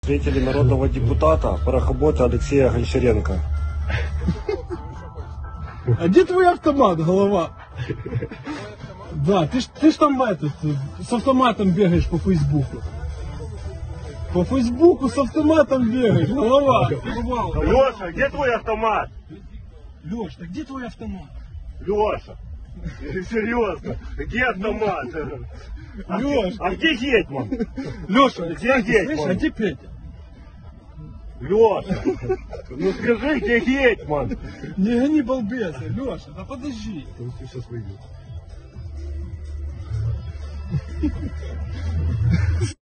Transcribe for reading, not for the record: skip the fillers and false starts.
Встретили народного депутата, парохобота Алексея Гончаренко. А где твой автомат, голова? Да, ты ж там с автоматом бегаешь по Фейсбуку. По Фейсбуку с автоматом бегаешь, голова. Леша, где твой автомат? Леш, так где твой автомат? Леша, серьезно, где автомат? Леш, А где Гетман? Леша, Где Гетман? а где Петя? Леша, ну скажи, где Гетман? Не гони балбеса, Леша, да подожди. Он сейчас выйдет.